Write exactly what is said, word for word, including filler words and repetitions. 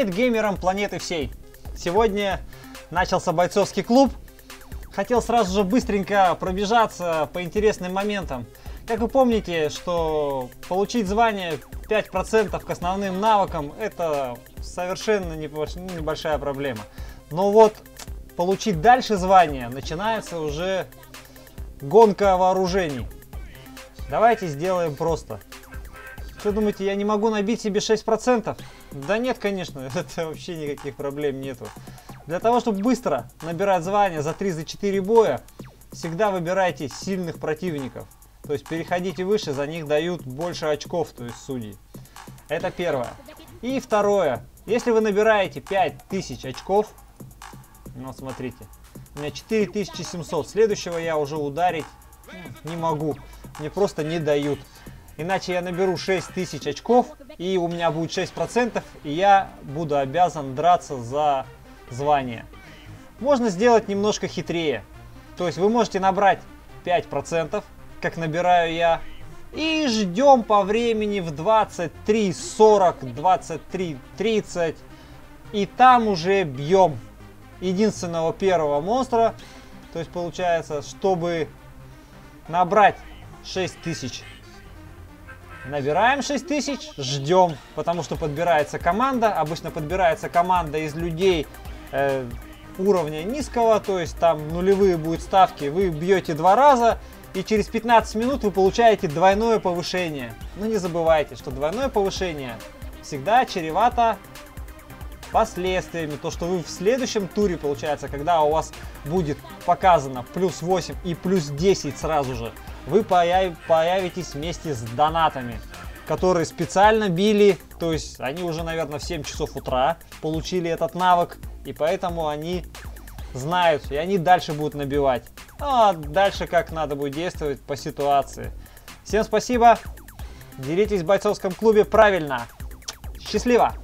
Привет геймерам планеты всей! Сегодня начался бойцовский клуб. Хотел сразу же быстренько пробежаться по интересным моментам. Как вы помните, что получить звание пять процентов к основным навыкам — это совершенно небольшая проблема. Но вот получить дальше звание начинается уже гонка вооружений. Давайте сделаем просто. Что думаете, я не могу набить себе шесть процентов? Да нет, конечно, это вообще никаких проблем нету. Для того, чтобы быстро набирать звание за три-четыре боя, всегда выбирайте сильных противников. То есть переходите выше, за них дают больше очков, то есть судьи. Это первое. И второе. Если вы набираете пять тысяч очков, ну смотрите, у меня четыре тысячи семьсот, следующего я уже ударить не могу, мне просто не дают. Иначе я наберу шесть тысяч очков, и у меня будет шесть процентов, и я буду обязан драться за звание. Можно сделать немножко хитрее. То есть вы можете набрать пять процентов, как набираю я, и ждем по времени в двадцать три сорок, двадцать три тридцать, и там уже бьем единственного первого монстра. То есть получается, чтобы набрать шесть тысяч, набираем шесть тысяч, ждем, потому что подбирается команда. Обычно подбирается команда из людей э, уровня низкого, то есть там нулевые будут ставки. Вы бьете два раза, и через пятнадцать минут вы получаете двойное повышение. Но не забывайте, что двойное повышение всегда чревато последствиями. То, что вы в следующем туре, получается, когда у вас будет показано плюс восемь и плюс десять сразу же, вы появ... появитесь вместе с донатами, которые специально били. То есть они уже, наверное, в семь часов утра получили этот навык, и поэтому они знают, и они дальше будут набивать. А дальше как надо будет действовать по ситуации. Всем спасибо. Делитесь в бойцовском клубе правильно. Счастливо!